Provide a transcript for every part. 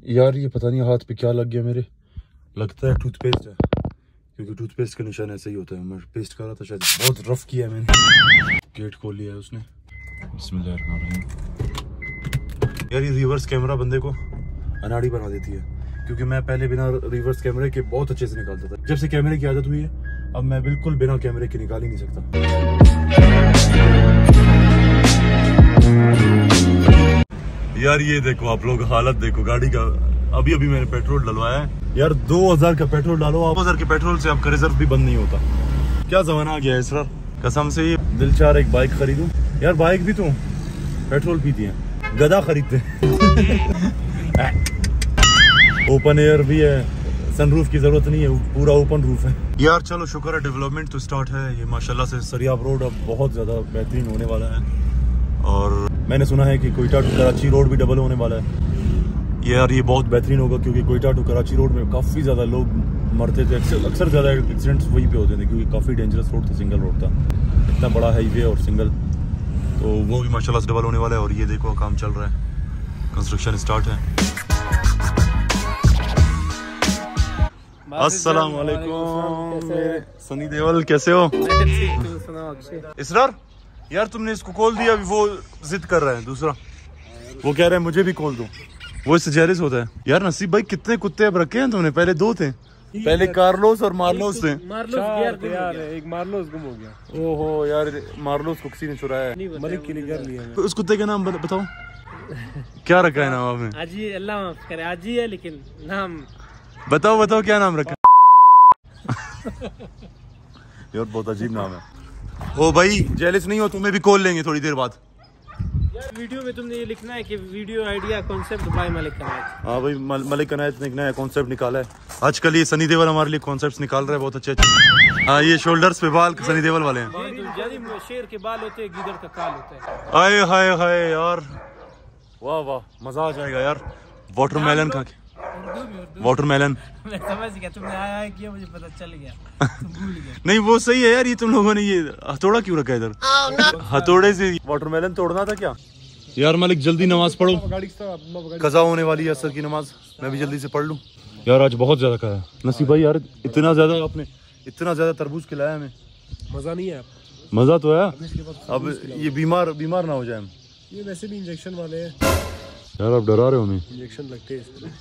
यार ये पता नहीं हाथ पे क्या लग गया मेरे, लगता है टूथपेस्ट है, क्योंकि टूथपेस्ट का निशान ऐसा ही होता है। मैं पेस्ट कर रहा था, शायद बहुत रफ किया है मैंने। गेट खोल लिया है उसने। बिस्मिल्लाहिर्रहमानिर्रहीम। यार ये रिवर्स कैमरा बंदे को अनाड़ी बना देती है, क्योंकि मैं पहले बिना रिवर्स कैमरे के बहुत अच्छे से निकालता था। जब से कैमरे की आदत हुई है अब मैं बिल्कुल बिना कैमरे के निकाल ही नहीं सकता। यार ये देखो आप लोग, हालत देखो गाड़ी का। अभी अभी मैंने पेट्रोल डलवाया है यार, 2000 का पेट्रोल डालो, 2000 के पेट्रोल से आपका रिजर्व भी बंद नहीं होता। क्या जमाना आ गया है सर, कसम से ये दिल चाह एक बाइक खरीदूं। यार बाइक भी तो पेट्रोल पीती है, गधा खरीदते हैं। ओपन एयर भी है, सनरूफ की जरूरत नहीं है, पूरा ओपन रूफ है। यार चलो शुक्र है, डेवलपमेंट तो स्टार्ट है। ये माशाल्लाह से सरियाब रोड अब बहुत ज्यादा बेहतरीन होने वाला है, और मैंने सुना है कि कोयटा टू कराची रोड भी डबल होने वाला है। यार ये बहुत बेहतरीन होगा, क्योंकि कोयटा टू कराची रोड में काफ़ी ज़्यादा लोग मरते थे, अक्सर ज़्यादा एक्सीडेंट्स वहीं पे होते थे, क्योंकि काफ़ी डेंजरस रोड था, सिंगल रोड था, इतना बड़ा हाईवे और सिंगल। तो वो भी माशाल्लाह से डबल होने वाला है। और ये देखो काम चल रहा है, कंस्ट्रक्शन स्टार्ट है। अस्सलाम वालेकुम सनी देवल, कैसे हो? इसरार यार तुमने इसको खोल दिया, अभी वो जिद कर रहा है दूसरा, वो कह रहे हैं मुझे भी खोल दो, वो इससे जेलस होता है। यार नसीब भाई कितने कुत्ते अब रखे हैं तुमने? पहले 2 थे, पहले कार्लोस और मार्लोस थे। यार एक मार्लोस गुम हो गया। ओहो यार, मार्लोस को किसी ने चुराया, मलिक के लिए कर लिया। तो उस कुत्ते का नाम बताओ, क्या रखा है नाम आपने? आजी, अल्लाह माफ करे, आजी है, लेकिन नाम बताओ क्या नाम रखा? यार बहुत अजीब नाम है। ओ भाई जेलस नहीं हो, तुम्हें भी खोल लेंगे थोड़ी देर बाद। यार वीडियो में तुमने ये लिखना है कि video idea concept by Malik Anayat. हाँ भाई, मलिक अनायत ने एक नया कॉन्सेप्ट निकाला है आजकल। ये सनी देवल हमारे लिए कॉन्सेप्ट्स निकाल रहा है बहुत अच्छे। हाँ ये शोल्डर्स पे बाल सनी देवल वाले हैं। शेर के बाल होते हैं, गिदड़ का काल होता है। आए हाय हाय यार, वाह वाह, मजा आ जाएगा यार। वाटरमेलन खा के, वाटरमेलन मैं समझ गया, तुमने आया किया, मुझे पता चल गया, तुम भूल गए। नहीं वो सही है यार, ये तुम लोगों ने ये हथौड़ा क्यों रखा है इधर? हथौड़े से वाटरमेलन तोड़ना था क्या? यार मलिक जल्दी नमाज पढ़ो, कज़ा होने वाली है असर की नमाज, मैं भी जल्दी से पढ़ लूं। यार आज बहुत ज्यादा खाया नसीब भाई, यार इतना ज्यादा आपने, इतना ज्यादा तरबूज खिलाया हमें, मजा नहीं है? मजा तो है। अब ये बीमार ना हो जाए। ये वैसे भी इंजेक्शन वाले हैं यार, आप डरा रहे हो हमें, इंजेक्शन लगते हैं इसमें।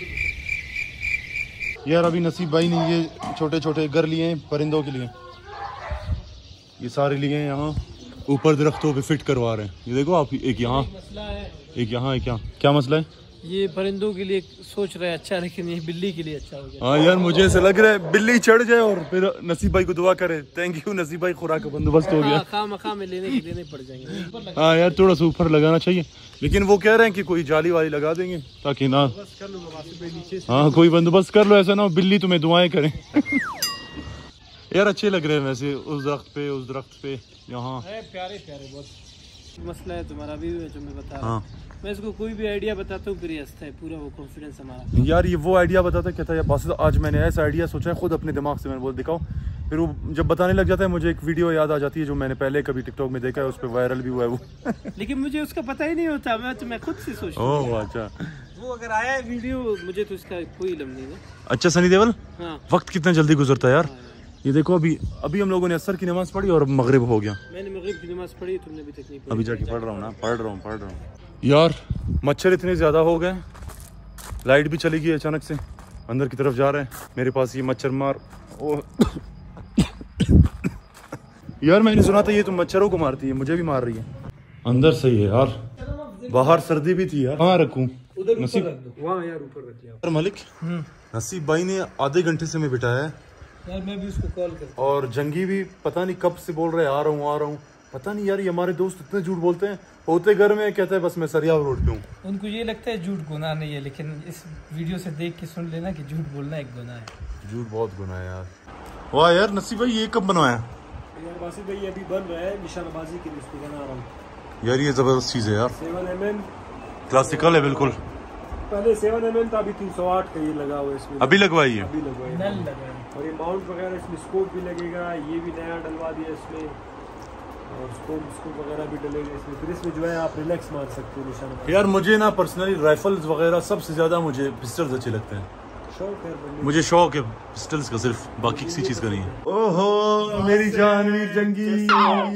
यार अभी नसीब भाई ने ये छोटे छोटे घर लिए हैं परिंदों के लिए, ये सारे लिए हैं, यहाँ ऊपर दरख्तों पे फिट करवा रहे हैं। ये देखो आप, एक यहाँ, एक यहाँ, एक यहाँ। क्या मसला है? ये परिंदों के लिए सोच रहे हैं अच्छा, लेकिन ये बिल्ली के लिए अच्छा हो गया। हाँ यार मुझे ऐसा लग रहा है बिल्ली चढ़ जाए और फिर नसीब भाई को दुआ करे। थैंक यू नसीब भाई, खुराक का बंदोबस्त हो गया। खाम में लेने पड़ जाएंगे। हाँ यार थोड़ा सा ऊपर लगाना चाहिए, लेकिन वो कह रहे हैं कि कोई जाली वाली लगा देंगे ताकि ना, हाँ कोई बंदोबस्त कर लो, ऐसा ना हो बिल्ली तुम्हें दुआएं करें। यार अच्छे लग रहे हैं वैसे, उस दरख्त पे यहाँ प्यारे बहुत। मसला है तुम्हारा भी जो मैं बता रहा हूँ, मैं इसको कोई भी आइडिया बताता हूँ, है पूरा वो कॉन्फिडेंस हमारा। यार ये वो आइडिया बताता कहता है बस, आज मैंने ऐसा आइडिया सोचा है खुद अपने दिमाग से, मैंने बोल दिखाओ, फिर वो जब बताने लग जाता है मुझे एक वीडियो याद आ जाती है जो मैंने पहले कभी टिकटॉक में देखा है, उस पर वायरल भी हुआ है वो। लेकिन मुझे उसका पता ही नहीं होता, मैं खुद से सोचता हूँ। ओह अच्छा, वो अगर आया है वीडियो, मुझे तो इसका कोई इल्म नहीं है। अच्छा सनी देवल, हाँ। वक्त कितना जल्दी गुजरता है यार। ये देखो अभी हम लोगों ने असर की नमाज पढ़ी और मगरिब हो गया। मैंने मगरिब की नमाज पढ़ी, तुमने अभी तक नहीं पढ़ी। अभी जाके पढ़ रहा हूँ ना, पढ़ रहा हूँ। यार मच्छर इतने ज्यादा हो गए, लाइट भी चली गई अचानक से, अंदर की तरफ जा रहे हैं मेरे पास ये मच्छर मार। यार मैंने सुना था ये तो मच्छरों को मारती है, मुझे भी मार रही है। अंदर सही है यार, बाहर सर्दी भी थी यार। कहाँ रखूं? नसीब वहाँ यार ऊपर रख लिया। मलिक, नसीब भाई ने आधे घंटे से मैं बिठाया है यार, मैं भी उसको कॉल करता हूं। और जंगी भी पता नहीं कब से बोल रहे आ रहा हूँ, पता नहीं यार ये हमारे दोस्त इतने झूठ बोलते हैं, होते घर में कहते हैं बस मैं सरियाव रोड पे हूँ। उनको ये लगता है झूठ गुनाह नहीं है, लेकिन इस वीडियो से देख के सुन लेना कि झूठ बोलना एक गुनाह है। झूठ बहुत गुनाह है यार। वाह यार नसीब भाई, ये कब बनवाया? यार बासित भाई अभी बन रहा है, निशानबाजी के लिए इसको बना रहा हूँ। यार ये जबरदस्त चीज है यार, 7mm क्लासिकल है बिल्कुल। पहले 7mm था, अभी 308 का ये लगा हुआ है इसमें। अभी लगवाई है, अभी लगवाई नल लगा है। और ये माउंट वगैरह इसमें, स्कोप भी लगेगा, ये भी नया डलवा दिया इसमें। और स्कोप वगैरह भी डलेगा इसमें। फिर इसमें जो है आप रिलैक्स मार सकते हो निशाना। यार मुझे ना पर्सनली राइफल्स वगैरह सबसे ज़्यादा मुझे पिस्टल्स अच्छे लगते हैं। शौक है, मुझे शौक है पिस्टल्स का सिर्फ, बाकी किसी चीज़ का नहीं है। ओहो मेरी जान वीर जंगी,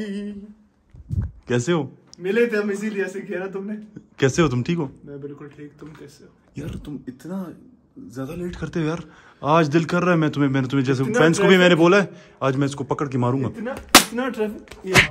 कैसे हो? मिले थे हम इसीलिए ऐसे किया ना तुमने। कैसे हो तुम? ठीक हो? मैं बिल्कुल ठीक, तुम कैसे हो? यार तुम इतना ज्यादा लेट करते हो यार। आज दिल कर रहा है मैंने तुम्हें जैसे फैंस को भी मैंने बोला है आज मैं इसको पकड़ के मारूंगा। इतना ट्रैफिक,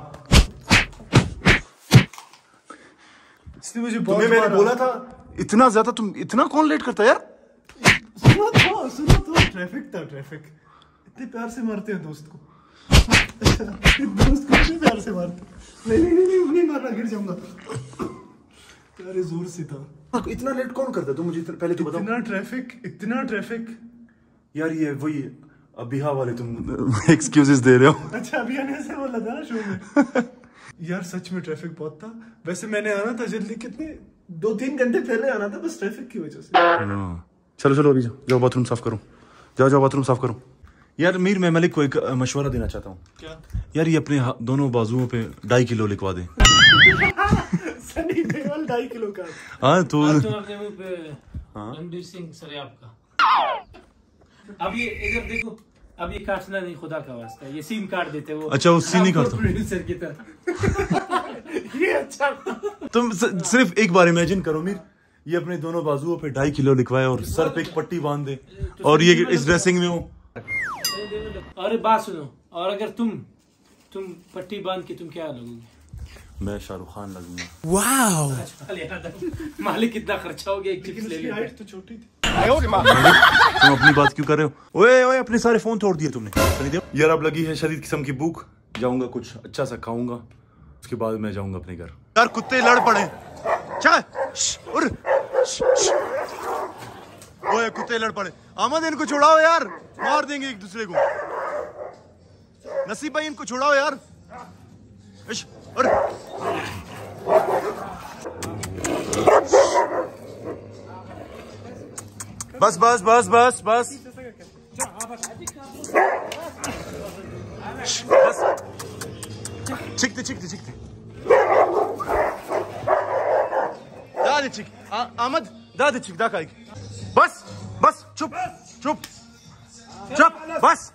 इसने मुझे बहुत तुम्हें मैंने बोला था इतना ज्यादा, तुम इतना कौन लेट करता है यार? सुनो तो ट्रैफिक इतने प्यार से मारते हैं दोस्त को। दोस्त को इतने प्यार से मारते। नहीं मारना, गिर जाऊंगा। अरे जोर से था। इतना लेट कौन करता है? तुम मुझे पहले तो बताओ। इतना ट्रैफिक यार ये वही अबिहा वाले तुम एक्सक्यूजेस दे रहे हो। अच्छा अभी आने से बोला था ना शो में। यार सच में ट्रैफिक बहुत था। वैसे मैंने आना था जल्दी, कितने 2-3 घंटे पहले आना था, बस ट्रैफिक की वजह से। चलो अभी जाओ बाथरूम साफ करो, जाओ बाथरूम साफ करो। यार मीर मैं मलिक को एक मशवरा देना चाहता हूँ। क्या? यार ये अपने दोनों बाजुओं पे 2.5 किलो लिखवा दे। सनी देओल 2.5 किलो का। हाँ तो अपने मुंह पे रणवीर सिंह सरेआब का। अब ये इधर देखो, अब ये काटना नहीं, खुदा का वास्ता, ये सीन काट देते वो। अच्छा वो सीन नहीं काटता प्रोड्यूसर की तरह। ये अच्छा। तुम सिर्फ एक बार इमेजिन करो मीर, ये अपने दोनों बाजुओं पे 2.5 किलो लिखवाए और सर पे एक पट्टी बांध दे और ये इस ड्रेसिंग में हो। अरे बात सुनो, और अगर तुम पट्टी बांध के तुम क्या लगोगे? मैं शाहरुख खान लगूंगा। वाह मालिक कितना खर्चा हो गया, एक चिप्स ले लिया। तो छोटी थी। तुम अपनी बात क्यों कर रहे हो? ओए अपने सारे फोन तोड़ दिए तुमने। यार अब लगी है शदीद किस्म की भूख, जाऊंगा कुछ अच्छा सा खाऊंगा, उसके बाद मैं जाऊंगा अपने घर। यार कुत्ते लड़ पड़े, ओए कुत्ते लड़ पड़े। अहमद इनको छुड़ाओ यार, मार देंगे एक दूसरे को। नसीब भाई इनको छुड़ाओ यार। बस चिकते दादे चिक अहमद दादे चिक दा काई। बस चुप बस।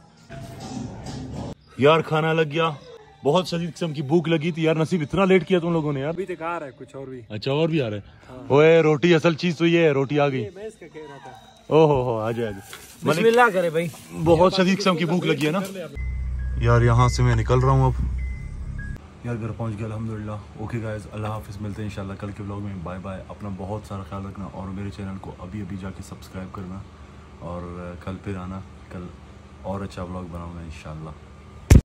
यार खाना लग गया, बहुत शदीद किस्म की भूख लगी थी यार। नसीब इतना लेट किया तुम लोगों ने यार। अभी तक आ रहा है कुछ और भी। अच्छा और भी आ रहा है। ओए रोटी असल चीज तो ये है, रोटी आ गई। मैं इसका कह रहा था। ओहो आ जाए बिस्मिल्लाह करे भाई, बहुत शदीद किस्म की भूख लगी है ना यार। यहाँ से मैं निकल रहा हूँ अब यार, घर पहुँच गया अल्हम्दुलिल्लाह। ओके गाइस, अल्लाह हाफिज़, मिलते हैं इंशाल्लाह कल के व्लॉग में। बाय बाय, अपना बहुत सारा ख्याल रखना और मेरे चैनल को अभी जाके सब्सक्राइब करना और कल फिर आना, कल और अच्छा व्लॉग बनाऊंगा इंशाल्लाह।